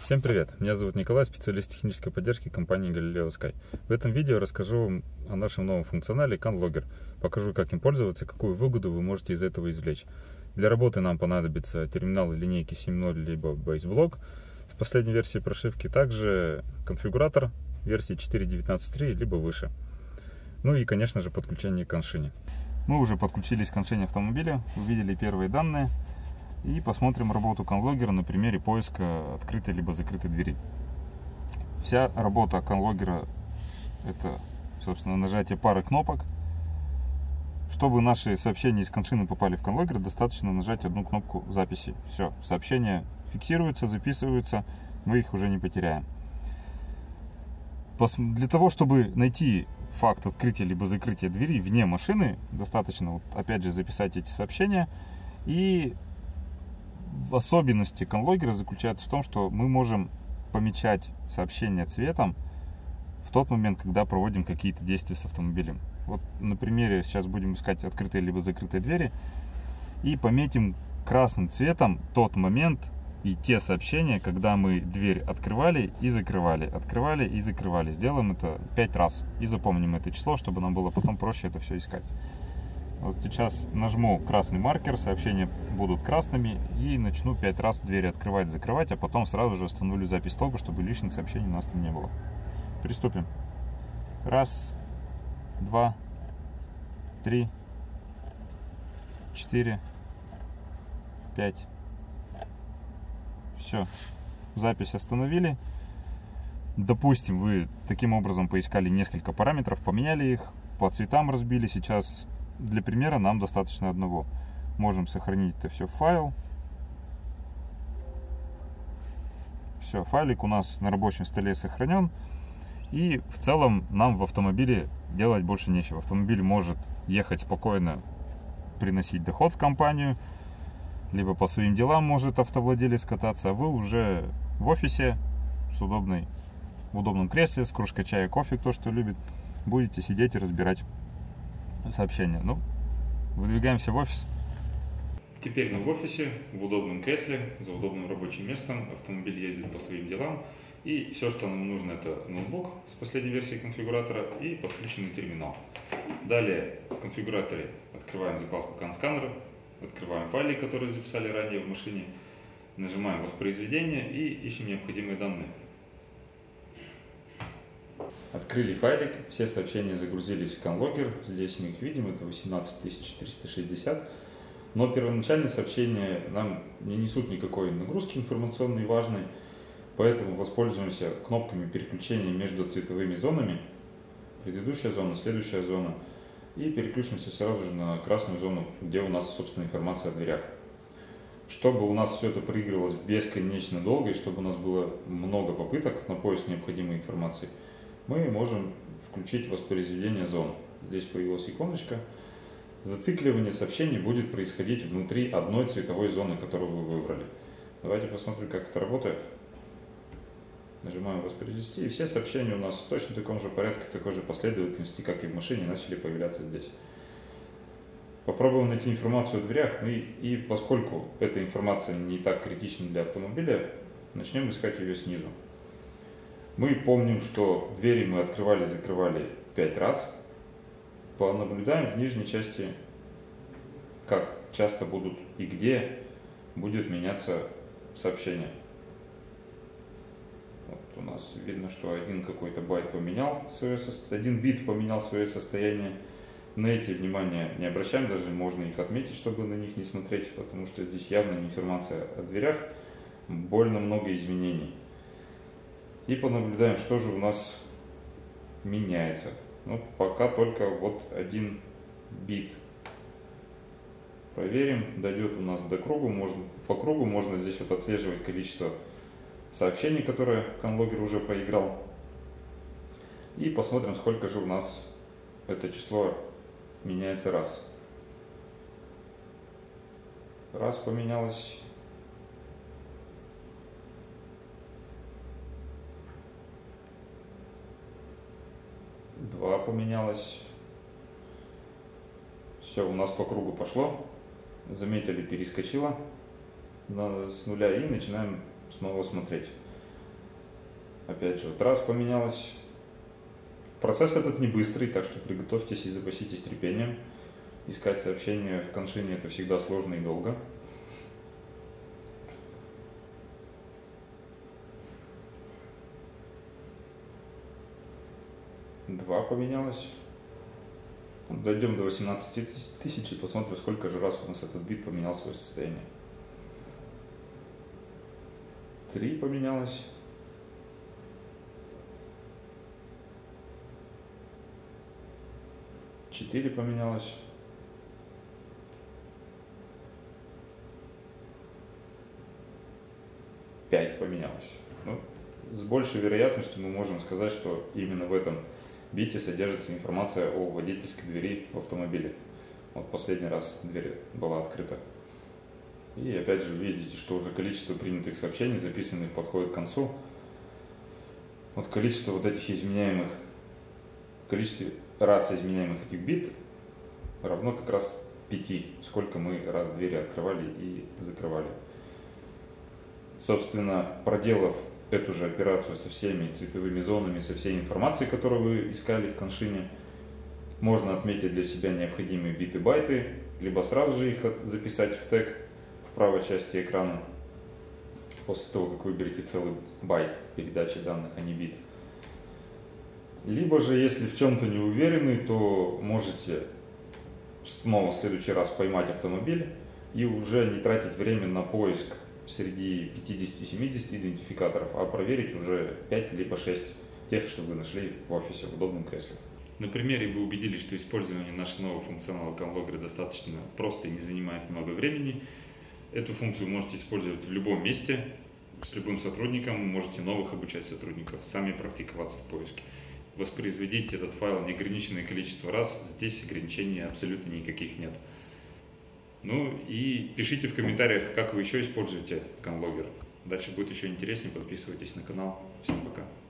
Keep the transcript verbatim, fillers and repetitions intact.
Всем привет! Меня зовут Николай, специалист технической поддержки компании Galileo Sky. В этом видео расскажу вам о нашем новом функционале CanLogger. Покажу, как им пользоваться, какую выгоду вы можете из этого извлечь. Для работы нам понадобится терминал линейки семь ноль либо BaseBlock в последней версии прошивки, также конфигуратор версии четыре точка девятнадцать точка три либо выше. Ну и, конечно же, подключение к коншине. Мы уже подключились к коншине автомобиля, увидели первые данные. И посмотрим работу CanLogger на примере поиска открытой либо закрытой двери. Вся работа CanLogger — это, собственно, нажатие пары кнопок. Чтобы наши сообщения из коншины попали в CanLogger, достаточно нажать одну кнопку записи. Все, сообщения фиксируются, записываются, мы их уже не потеряем. Для того, чтобы найти факт открытия либо закрытия двери вне машины, достаточно, вот, опять же, записать эти сообщения. И в особенности CanLogger заключается в том, что мы можем помечать сообщения цветом в тот момент, когда проводим какие-то действия с автомобилем. Вот на примере сейчас будем искать открытые либо закрытые двери и пометим красным цветом тот момент и те сообщения, когда мы дверь открывали и закрывали, открывали и закрывали. Сделаем это пять раз и запомним это число, чтобы нам было потом проще это все искать. Вот сейчас нажму красный маркер, сообщения будут красными, и начну пять раз двери открывать, закрывать, а потом сразу же остановлю запись лога, чтобы лишних сообщений у нас там не было. Приступим. Раз, два, три, четыре, пять. Все, запись остановили. Допустим, вы таким образом поискали несколько параметров, поменяли их, по цветам разбили. Сейчас для примера нам достаточно одного. Можем сохранить это все в файл. Все, файлик у нас на рабочем столе сохранен. И в целом нам в автомобиле делать больше нечего. Автомобиль может ехать спокойно, приносить доход в компанию, либо по своим делам может автовладелец кататься, а вы уже в офисе с удобной, в удобном кресле, с кружкой чая, кофе, кто что любит, будете сидеть и разбирать сообщения. Ну, выдвигаемся в офис. Теперь мы в офисе, в удобном кресле, за удобным рабочим местом. Автомобиль ездит по своим делам. И все, что нам нужно, это ноутбук с последней версии конфигуратора и подключенный терминал. Далее в конфигураторе открываем закладку CanScanner, открываем файлик, которые записали ранее в машине, нажимаем воспроизведение и ищем необходимые данные. Открыли файлик, все сообщения загрузились в CanLogger, здесь мы их видим, это восемнадцать тысяч четыреста шестьдесят. Но первоначальные сообщения нам не несут никакой нагрузки информационной важной, поэтому воспользуемся кнопками переключения между цветовыми зонами, предыдущая зона, следующая зона, и переключимся сразу же на красную зону, где у нас, собственно, информация о дверях. Чтобы у нас все это проигрывалось бесконечно долго и чтобы у нас было много попыток на поиск необходимой информации, мы можем включить воспроизведение зон. Здесь появилась иконочка. Зацикливание сообщений будет происходить внутри одной цветовой зоны, которую вы выбрали. Давайте посмотрим, как это работает. Нажимаем воспроизвести, и все сообщения у нас в точно таком же порядке, в такой же последовательности, как и в машине, начали появляться здесь. Попробуем найти информацию о дверях, и, и поскольку эта информация не так критична для автомобиля, начнем искать ее снизу. Мы помним, что двери мы открывали-закрывали пять раз. Понаблюдаем в нижней части, как часто будут и где будет меняться сообщение. Вот у нас видно, что один какой-то байт поменял свое состояние, один бит поменял свое состояние. На эти внимания не обращаем, даже можно их отметить, чтобы на них не смотреть, потому что здесь явно не информация о дверях, больно много изменений. И понаблюдаем, что же у нас меняется. Ну, пока только вот один бит. Проверим, дойдет у нас до круга. Можно, по кругу можно здесь вот отслеживать количество сообщений, которые CanLogger уже проиграл. И посмотрим, сколько же у нас это число меняется раз. Раз поменялось. Два поменялось. Все, у нас по кругу пошло. Заметили, перескочило с нуля и начинаем снова смотреть. Опять же, вот раз поменялось. Процесс этот не быстрый, так что приготовьтесь и запаситесь терпением. Искать сообщения в коншине это всегда сложно и долго. Два поменялось. Дойдем до восемнадцати тысяч и посмотрим, сколько же раз у нас этот бит поменял свое состояние. Три поменялось. Четыре поменялось. Пять поменялось. Ну, с большей вероятностью мы можем сказать, что именно в этом бите содержится информация о водительской двери в автомобиле. Вот последний раз дверь была открыта. И опять же видите, что уже количество принятых сообщений, записанных, подходит к концу. Вот количество вот этих изменяемых, количество раз изменяемых этих бит равно как раз пяти, сколько мы раз двери открывали и закрывали. Собственно, проделав эту же операцию со всеми цветовыми зонами, со всей информацией, которую вы искали в коншине, можно отметить для себя необходимые биты-байты, либо сразу же их записать в тег в правой части экрана, после того, как выберете целый байт передачи данных, а не бит. Либо же, если в чем-то не уверены, то можете снова в следующий раз поймать автомобиль и уже не тратить время на поиск среди пятидесяти-семидесяти идентификаторов, а проверить уже пять либо шесть тех, что вы нашли в офисе в удобном кресле. На примере вы убедились, что использование нашего нового функционала ConLogger достаточно просто и не занимает много времени. Эту функцию можете использовать в любом месте, с любым сотрудником, можете новых обучать сотрудников, сами практиковаться в поиске. Воспроизведить этот файл неограниченное количество раз, здесь ограничений абсолютно никаких нет. Ну и пишите в комментариях, как вы еще используете ConLogger. Дальше будет еще интереснее, подписывайтесь на канал. Всем пока.